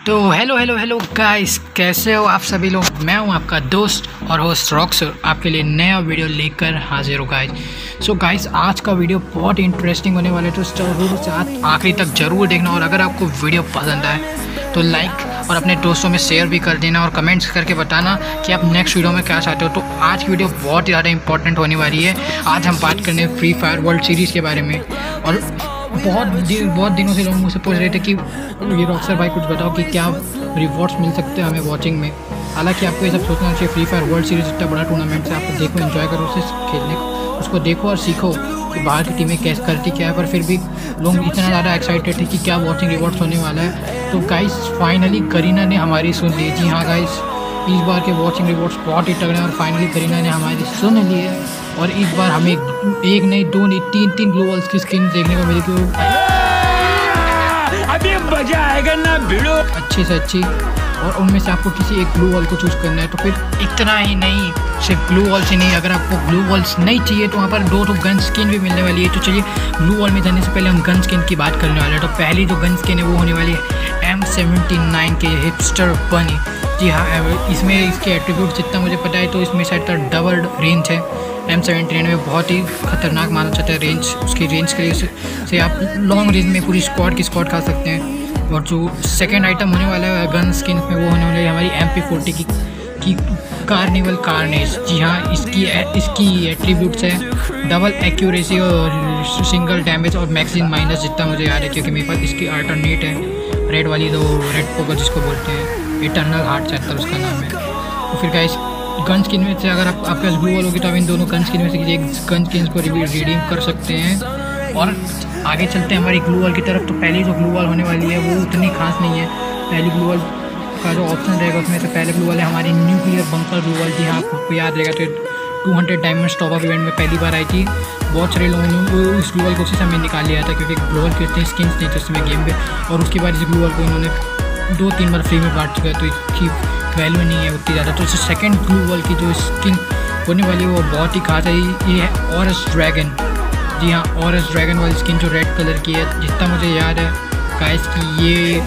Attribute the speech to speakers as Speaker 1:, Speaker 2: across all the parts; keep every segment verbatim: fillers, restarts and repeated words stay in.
Speaker 1: तो hello hello hello guys, कैसे हो आप सभी लोग। मैं हूं आपका दोस्त और होस्ट रॉक्सर, आपके लिए नया वीडियो लेकर हाजिर हो गाइस। सो गाइस, आज का वीडियो बहुत इंटरेस्टिंग होने वाला है, तो जरूर से आखिरी तक ज़रूर देखना। और अगर आपको वीडियो पसंद आए तो लाइक और अपने दोस्तों में शेयर भी कर देना और कमेंट्स करके बताना कि आप नेक्स्ट वीडियो में क्या चाहते हो। तो आज की वीडियो बहुत ही ज़्यादा इंपॉर्टेंट होने वाली है। आज हम बात करने फ्री फायर वर्ल्ड सीरीज़ के बारे में। और बहुत दिन बहुत दिनों से लोग मुझसे पूछ रहे थे कि ये रॉक्सर भाई कुछ बताओ कि क्या रिवॉर्ड्स मिल सकते हैं हमें वॉचिंग में। हालांकि आपको ये सब सोचना चाहिए, फ्री फायर वर्ल्ड सीरीज़ इतना बड़ा टूर्नामेंट है, आप देखो, एंजॉय करो उसे, खेलने उसको देखो और सीखो कि बाहर की टीमें कैसे करती क्या है। पर फिर भी लोग इतना ज़्यादा एक्साइटेड थे कि क्या वॉचिंग रिवॉर्ड्स होने वाला है। तो गाइस फाइनली करीना ने हमारी सुन ली। जी हाँ गाइस, इस बार के वॉचिंग रिवॉर्ड्स बहुत ही तगड़े हैं और फाइनली करीना ने हमारी सुन ली है। और इस बार हमें एक नहीं दो नहीं तीन तीन ग्लो वॉल्स की स्किन देखने को मिली, क्यों अभी मजा आएगा ना भिड़ो, अच्छी से अच्छी। और उनमें से आपको किसी एक ग्लू वॉल को चूज़ करना है। तो फिर इतना ही नहीं, सिर्फ ग्लू वॉल से नहीं, अगर आपको ग्लू वॉल्स नहीं चाहिए तो वहाँ पर दो तो गन स्किन भी मिलने वाली है। तो चलिए ग्लू वॉल में जाने से पहले हम गन स्किन की बात करने वाले हैं। तो पहली जो गन स्किन है वो होने वाली है एम सेवेंटी नाइन के हिपस्टर बनी। जी हाँ, इसमें इसके एट्रीब्यूट जितना मुझे पता है तो इसमें शायद डबल रेंज है। एम सेवेंटी नाइन में बहुत ही खतरनाक माना जाता है रेंज, उसकी रेंज के लिए से आप लॉन्ग रेंज में पूरी स्क्वाड की स्क्वाड खा सकते हैं। और जो सेकंड आइटम होने वाला है गन स्किन में वो होने वाली है हमारी एम पी फोर्टी की की कार्निवल कार्नेज। जी हाँ, इसकी इसकी एट्रीब्यूट्स है डबल एक्यूरेसी और सिंगल डैमेज और मैक्सिमम माइनस, जितना मुझे याद है, क्योंकि मेरे पास इसकी अल्टरनेट है रेड वाली, जो रेड पोकर जिसको बोलते हैं, इटर्नल हार्ट चैप्टर उसका नाम है। तो फिर गाइस गन स्किन में से अगर आप आपके पास ग्लू वॉल होगी तो आप इन दोनों गन स्किन में से एक गन स्किन को रिडीम कर सकते हैं। और आगे चलते हैं हमारी ग्लू वॉल की तरफ। तो पहली जो ग्लू वॉल होने वाली है वो उतनी खास नहीं है। पहली ग्लू वॉल का जो ऑप्शन रहेगा उसमें से पहले ग्लू वॉल है हमारी न्यूक्लियर बंकर ग्लू वॉल। जी हाँ, आपको याद रहेगा तो two hundred diamond top up event में पहली बार आई थी। बहुत सारे लोगों ने इस ग्लू वॉल को उसी समय निकाल लिया था, क्योंकि ग्लू वॉल की इतनी स्किन्स नहीं थी उस समय गेम में। और उसके बाद इस ग्लू वॉल को इन्होंने दो तीन बार फ्री में बांट चुका है, तो इसकी वैल्यू नहीं है उतनी ज़्यादा। तो इस सेकेंड ग्लू वॉल की जो स्किन होने वाली है वो बहुत ही खास है। ये है ऑरस ड्रैगन। जी हाँ, ऑरस ड्रैगन वाली स्किन जो रेड कलर की है, जितना मुझे याद है गाइस की ये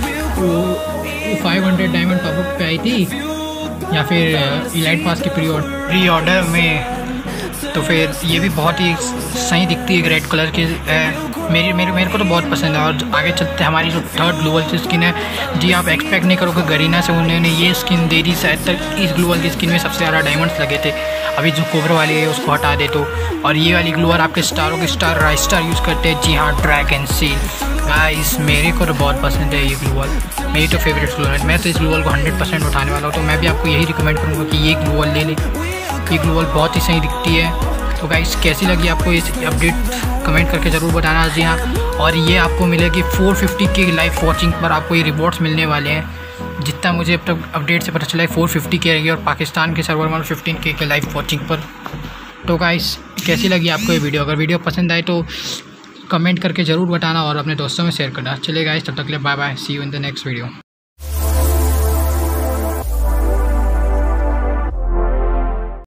Speaker 1: five hundred diamond top up पे आई थी या फिर इलाइट पास की प्री प्री ऑर्डर में। तो फिर ये भी बहुत ही सही दिखती है, रेड कलर की है। मेरी मेरे मेरे को तो बहुत पसंद है। और आगे चलते हैं हमारी जो थर्ड ग्लू वॉल की स्किन है। जी आप एक्सपेक्ट नहीं करोगे गरीना से उन्होंने ये स्किन दे दी। शायद तक इस ग्लू वॉल की स्किन में सबसे ज़्यादा डायमंड्स लगे थे। अभी जो कोबरा वाली है उसको हटा दे तो। और ये वाली ग्लू वॉल आपके स्टारों के स्टार राइस स्टार यूज़ करते हैं। जी हाँ, ड्रैगन सील। गाइस मेरे को तो बहुत पसंद है ये ग्लू वॉल, मेरी तो फेवरेट ग्लू वॉल। मैं तो इस ग्लू वॉल को हंड्रेड परसेंट उठाने वाला हूँ। तो मैं भी आपको यही रिकमेंड करूँगा कि ये ग्लू वॉल ले लें। ये ग्लू वॉल बहुत ही सही दिखती है। तो गाइस कैसी लगी आपको इस अपडेट कमेंट करके ज़रूर बताना। जी हाँ, और ये आपको मिलेगी फोर फिफ्टी के लाइव वॉचिंग पर आपको ये रिवॉर्ड्स मिलने वाले हैं। जितना मुझे अब तक अपडेट से पता चला है फोर फिफ्टी के रहेगी और पाकिस्तान के सर्वर में फिफ्टीन के के लाइव वॉचिंग पर। तो गाइस कैसी लगी आपको ये वीडियो? अगर वीडियो पसंद आए तो कमेंट करके ज़रूर बताना और अपने दोस्तों में शेयर करना। चलिए गाइस, तब तक के लिए bye bye, see you in the next video.